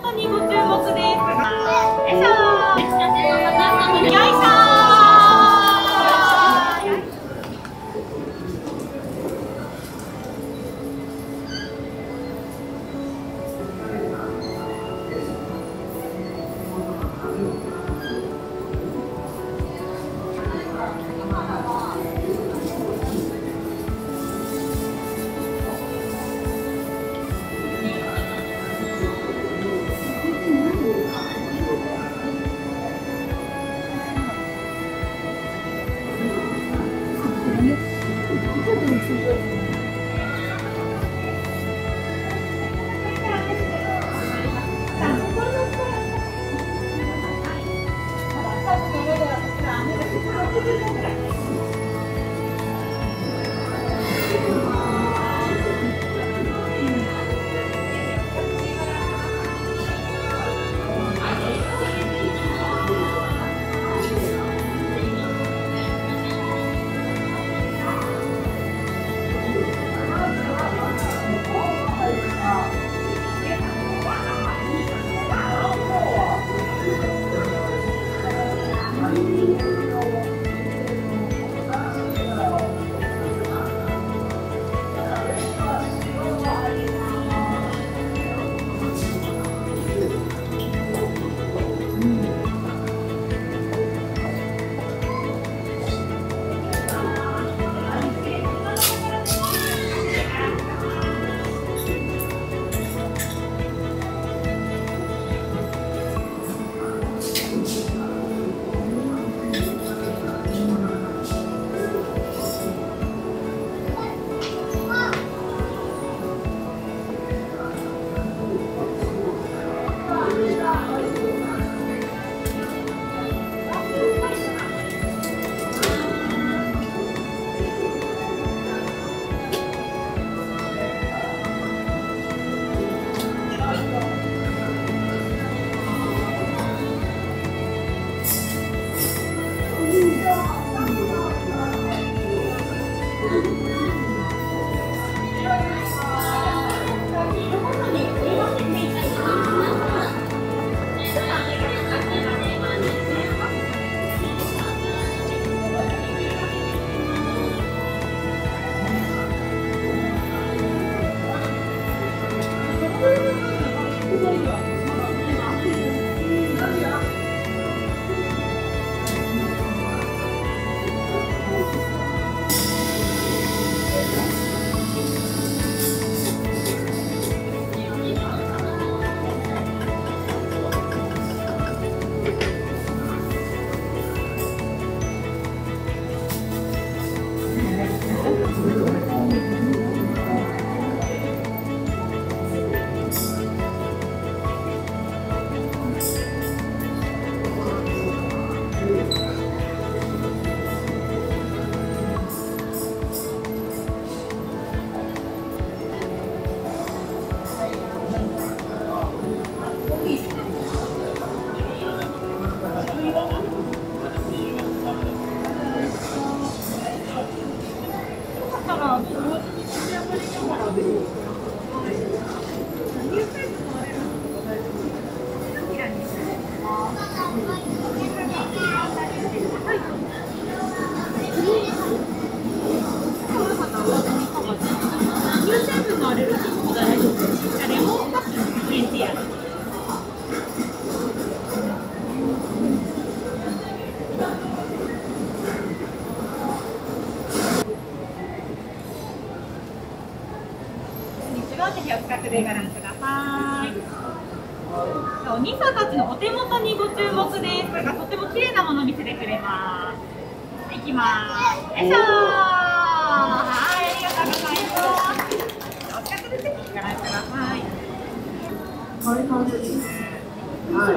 元にご注目です。よいしょー。よいしょー。ぜひお近くでご覧ください。お兄さんたちのお手元にご注目です。これがとても綺麗なものを見せてくれます。いきます。よいしょー。はい、ありがとうございます。お近くでぜひご覧ください。はい。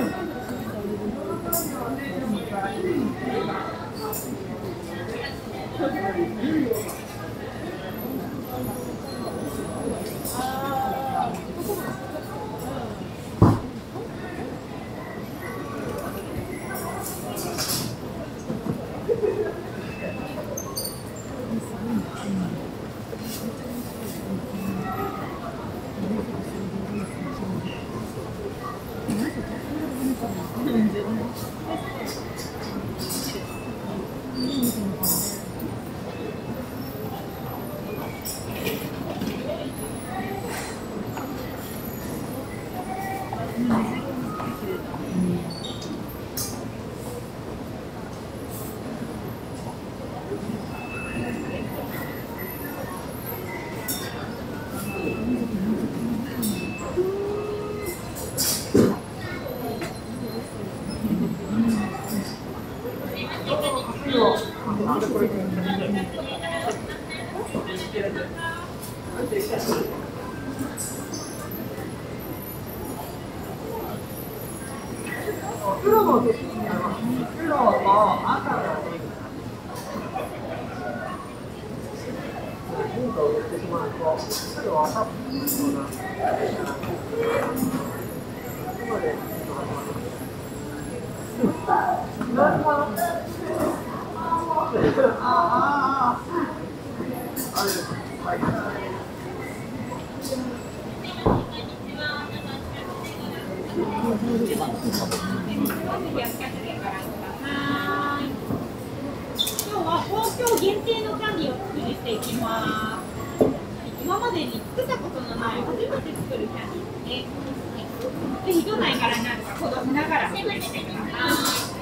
東京限定のキャンディーを作っていきます。今までに作ったことのない初めて作るキャンディーですね。ぜひどんな絵柄になるか想像しながら作ってみてください。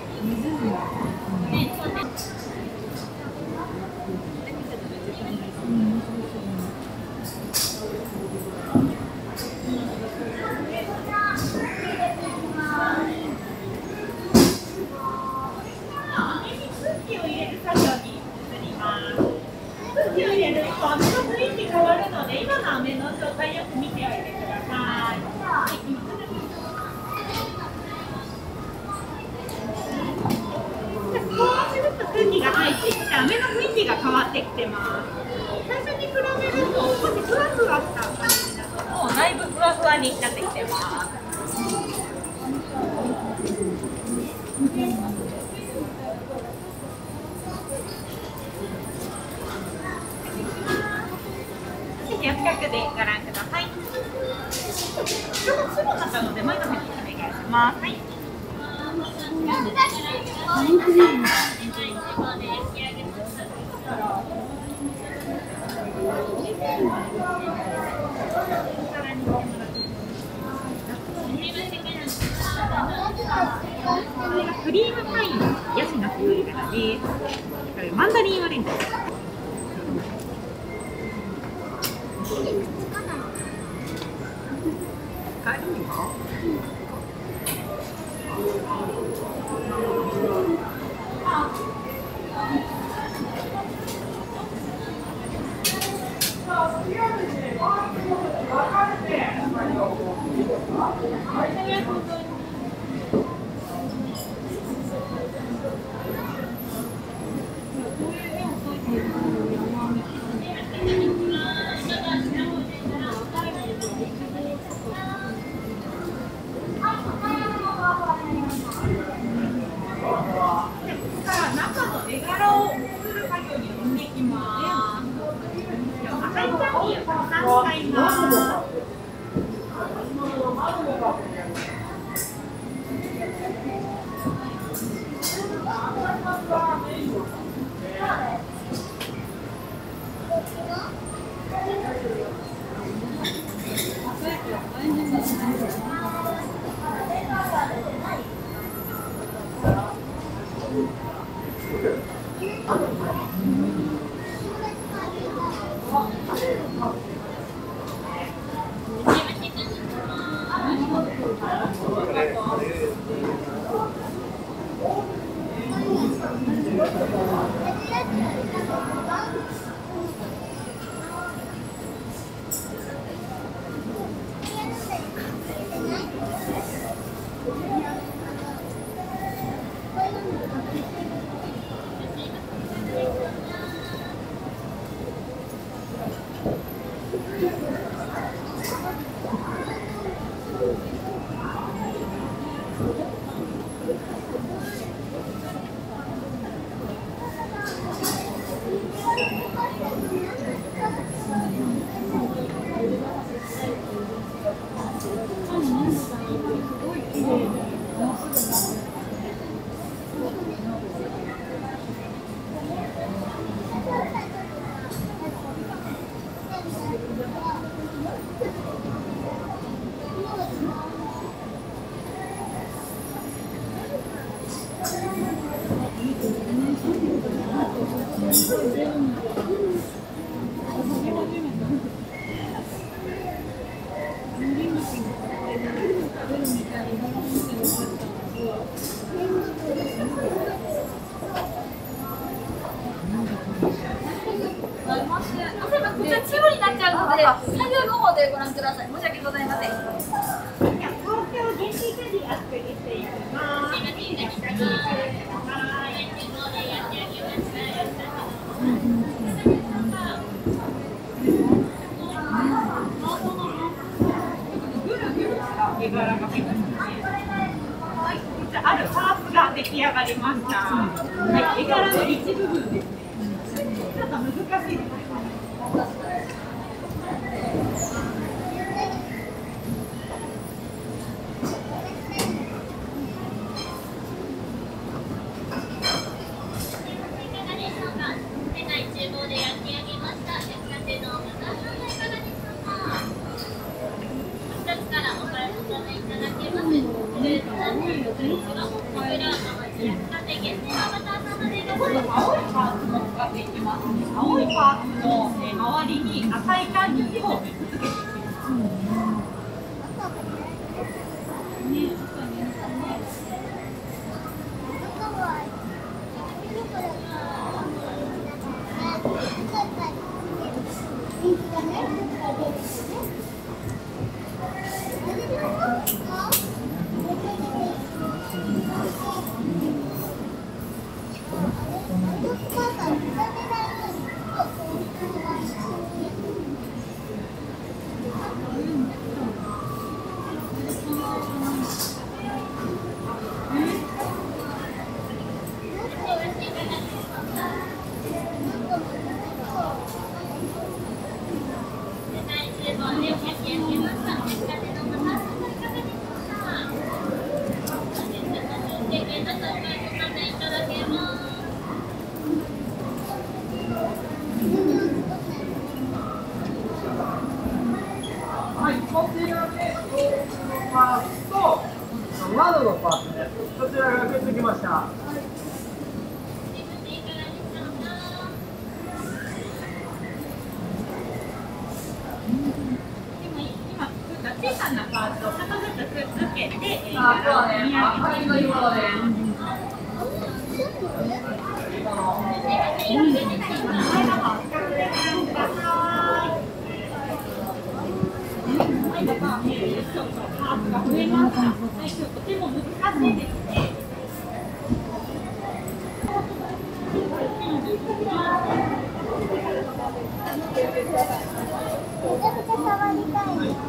今の飴の状態よく見ておいてください。少しずつ空気が入ってきて飴の雰囲気が変わってきてます。最初に比べると少しふわふわした感じだともうだいぶふわふわになってきてます。近くでご覧ください。ちょうど粒になったので前の方にお願いします。はい。クリームパインヤシの木の絵柄です。これマンダリンオレンジ。 こちら中央になっちゃうので、作業の方でご覧ください。申し訳ございません。 東京限定キャンディーアップにしていきます。ぐるぐるした絵柄が入ってますね。はい、こちらあるパーツが出来上がりました。はい、絵柄の一部分ですね。ちょっと難しいですね。青いパーツの周りに赤いキャンディーをくっつけていきます。 窓のパーツです。こちらがくっつきました。 今作った小さなパーツをちょっとずつくっつけて、見上げていきとても難しいですね。 めちゃくちゃ触りたいね。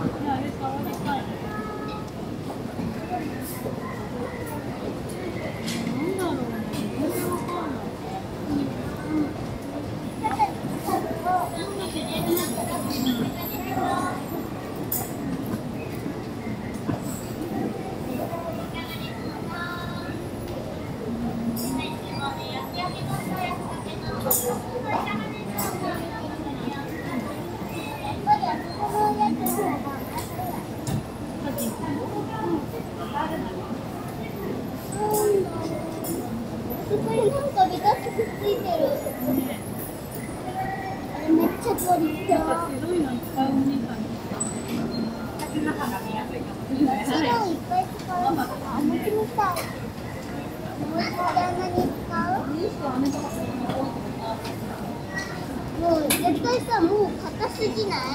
そこになんかレタスくっついてる。あれめっちゃ取りたい。 白いのいっぱいお姉さんに中が見やすいかもしれない。 白いいっぱい使う。あ、持ちみたい。もう一回あんなに使う？もう絶対さ、もう硬すぎない？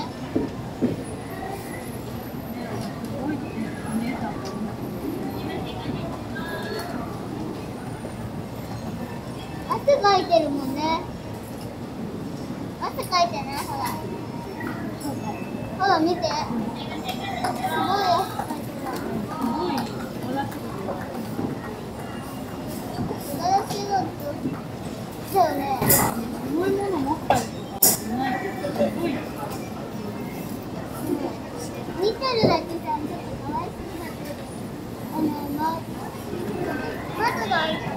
汗かいてるもんね。汗かいてね、ほら。ほら見て。すごい汗かいてる。ガラスロッドだよね。 重いもの持ったりとかしないけど、すごい。 見てるだけじゃちょっとかわいそうだけど、窓が開いてる。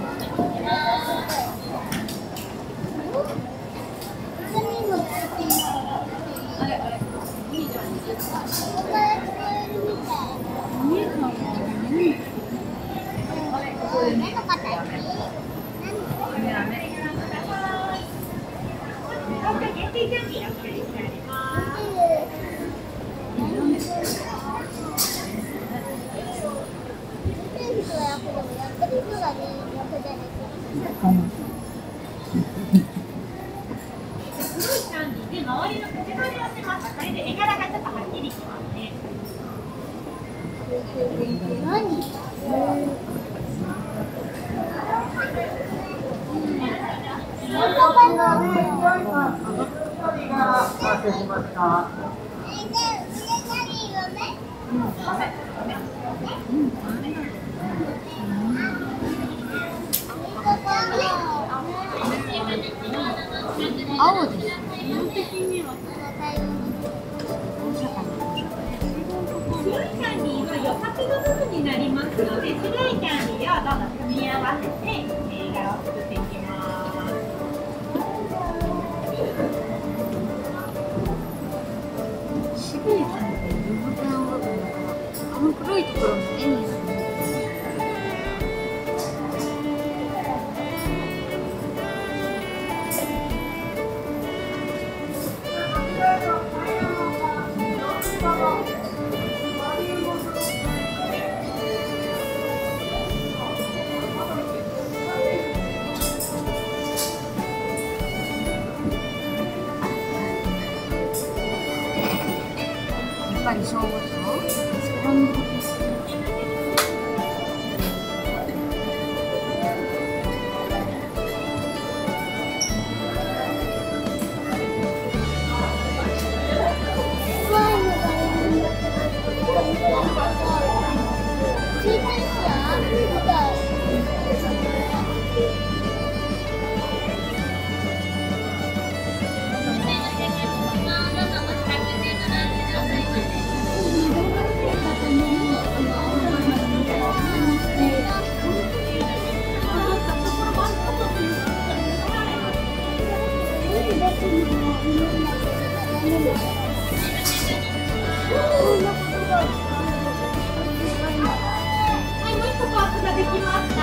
キャンディーで周りの口取りをします。それで絵柄がちょっとはっきりしますね。 完成しました。 青です。 白いキャンディーは余白の部分になりますので、白いキャンディーをどんどん組み合わせて絵柄を作っていきます。 白いキャンディー、余白の部分だから、あの黒いところも絵になる。やっぱり消防車？ はい、もう一個パーツができました。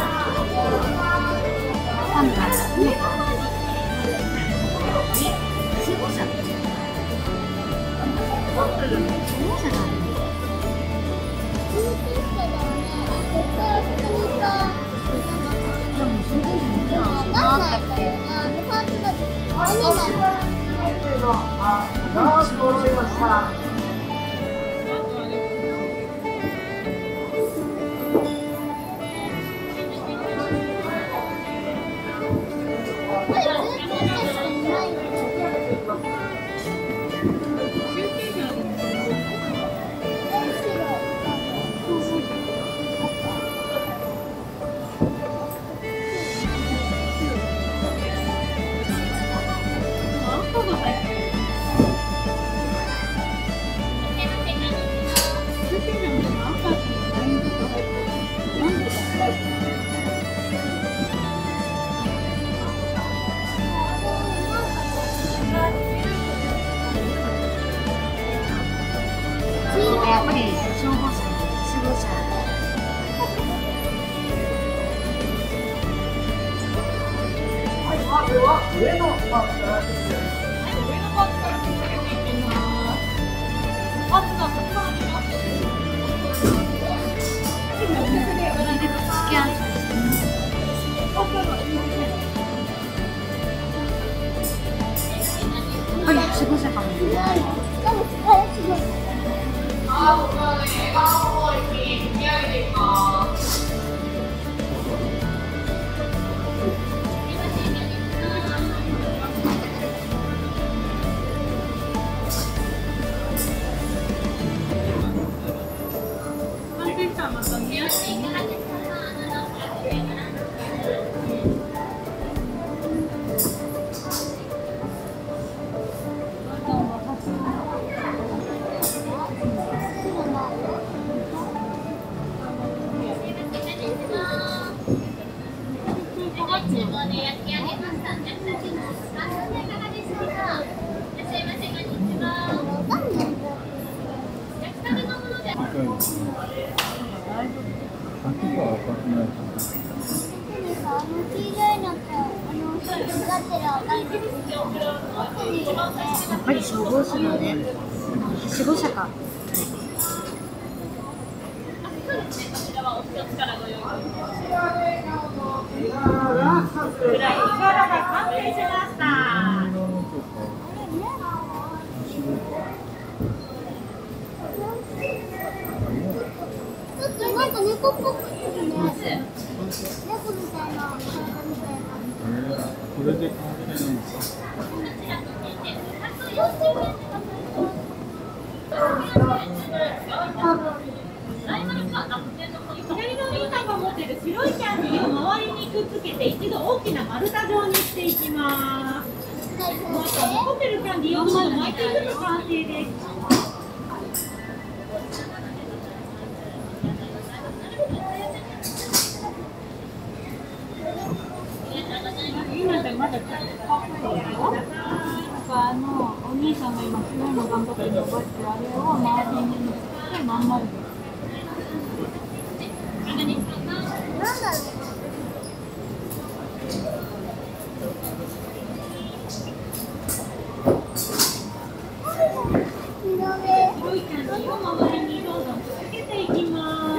やっぱり消防車、消防車。 まずは上のパーツからです。 上のパーツからつけていきます。パーツがたくさんあります。 スキャンしてやっぱり消防車かもね。やっぱり消防車だね。はしご車か。 フライイカラが完成しました。 ちょっとなんか猫っぽくてね。猫みたいな体みたいな。 これで完成なんですか？ 左のお兄さんが持っている白いキャンディーを周りにくっつけて一度大きな丸太状にしていきます。残ってるキャンディーを今度巻いていくと完成です。まだお兄さんが今白いの頑張って伸ばして、あれを周りに乗せてまん丸です。 なんだろう。 白いキャンディーを周りにどんどんくっつけていきます。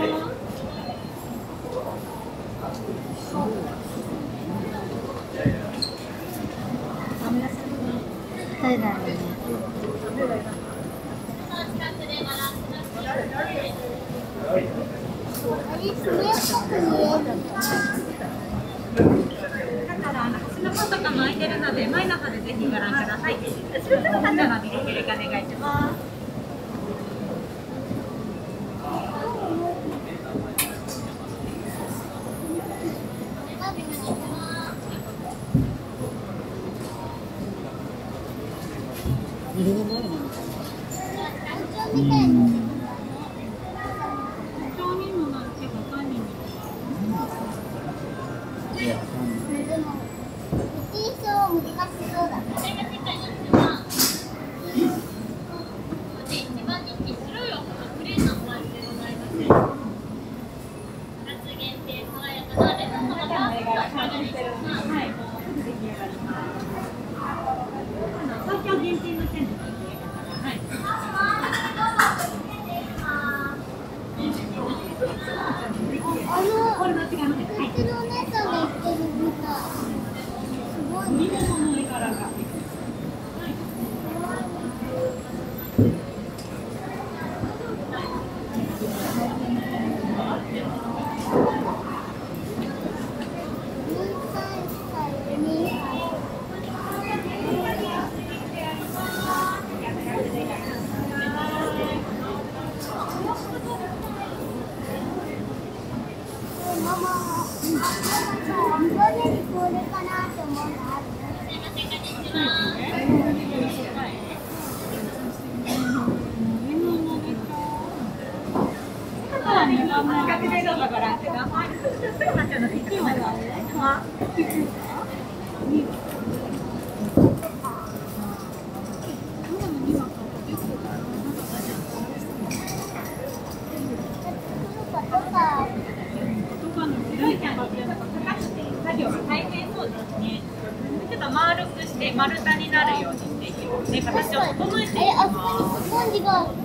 誰だろうね。だから端の方とかも空いてるので前の方でぜひご覧ください。後ろ姿なのでよろしくお願いします。丸くして丸太になるようにしていきますね。形を整えていきます。 スポンジがある。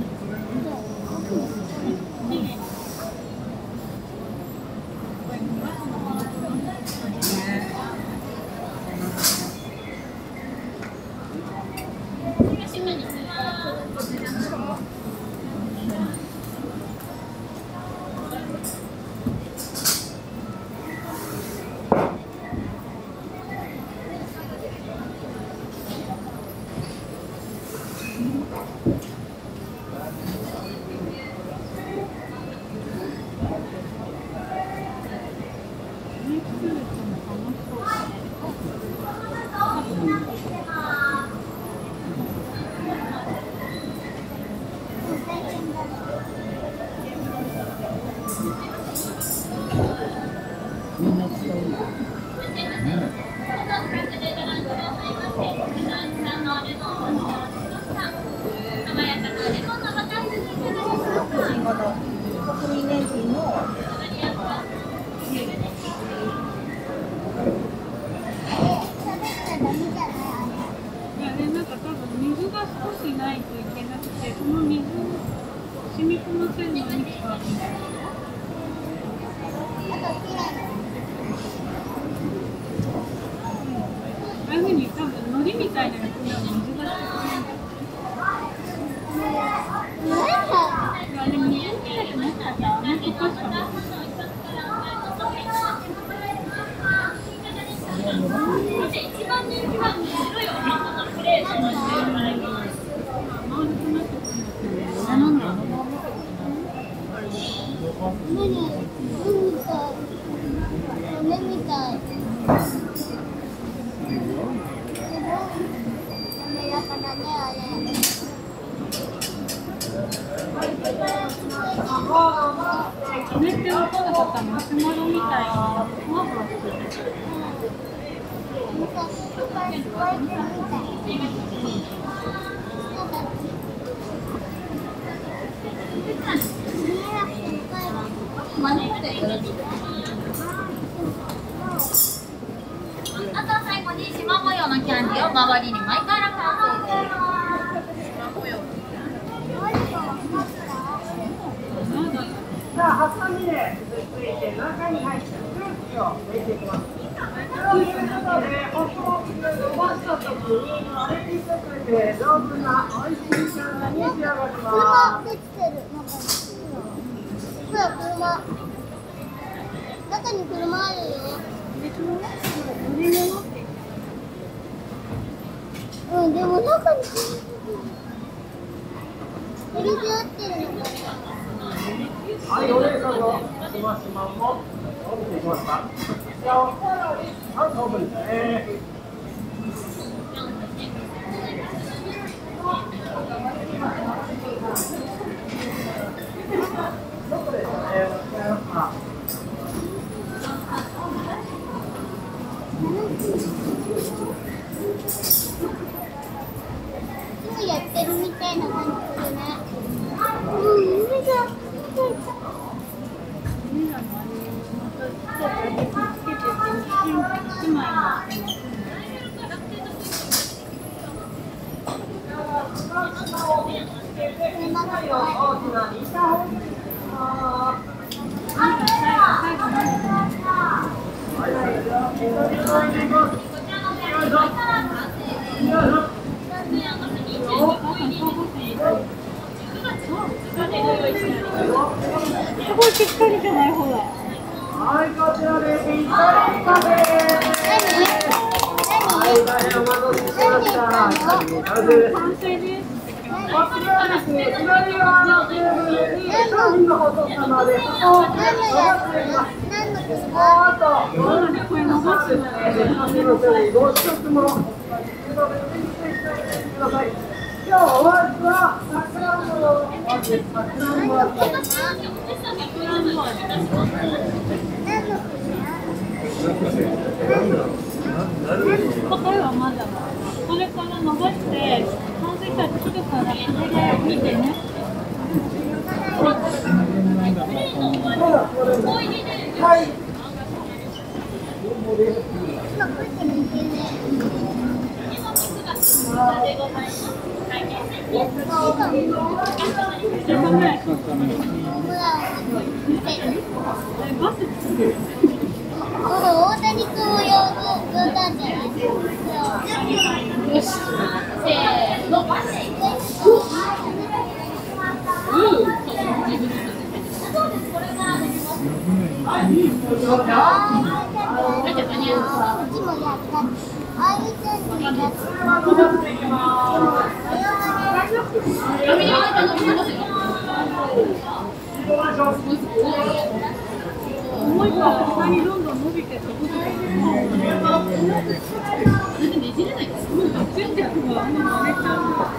目みたい。滑らかだね、あれ。 めっちゃ分からなかったマシュマロみたいにふわふわしてる。 あと最後に縞模様のキャンディーを周りに巻いたら完成です。 さあ、ハサミでついて中に入った空気を抜いていきます。これを入れることで、ホクホクで伸ばしたときに割れていってくれて、上手な美味しいキャンディーに仕上がります。 車できてる。ほら、車。中に車あるよ。うん、でも中に入れてあってるのかな。 はい、お姉さんのしましまも伸びていきますか。じゃあ、3等分ですね。どこですかね。使いますか。 今やってるみたいな感じするね。うん、夢だ。 すごいしっかりじゃないほら。 はい、こちらでぴったり完成です。はい、大変お待たせしました。完成です。 完成です。 こちらはですね、左側のテーブルに商品のお父様で、ここを伸ばしています。あと、これ伸ばしてですね、商品の種類ご試食も、ください。今日お味はさくらんぼの味です。さくらんぼ味です。 答えはまだこれから伸ばして完成したら作るからそれで見てね。 はい。 大谷君も呼んだんじゃない？よし。せーの。 重いから下にどんどん伸びて飛ぶとかねじれないからついてくるわめっちゃ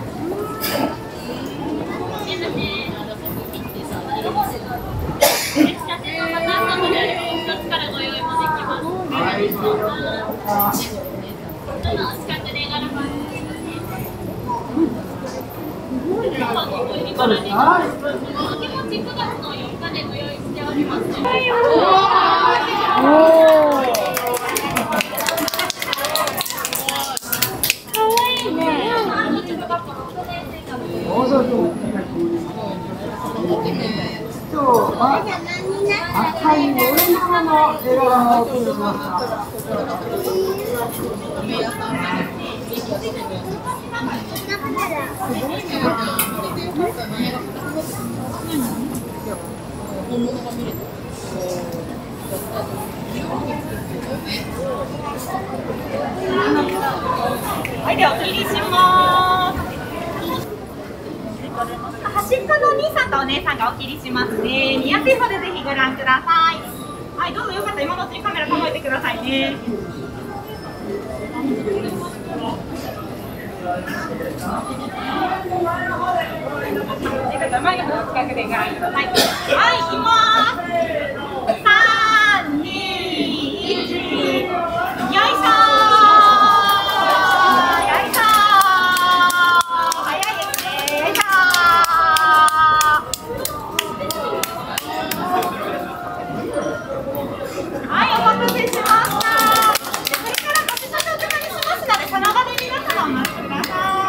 今日は赤いオレンジ色の映画をお送りしました。 はい、ではお切りします。走って下のお兄さんとお姉さんがお切りしますね。見やすい方でぜひご覧ください。はい、どうぞよかったら今のうちにカメラ構えてくださいね。前の方近くでご覧ください。はい、行きます。3、2、1、よいしょー。早いですね。よいしょー。はい、お待たせしました。これからご試食お配りしますので、その場で皆様お待ちください。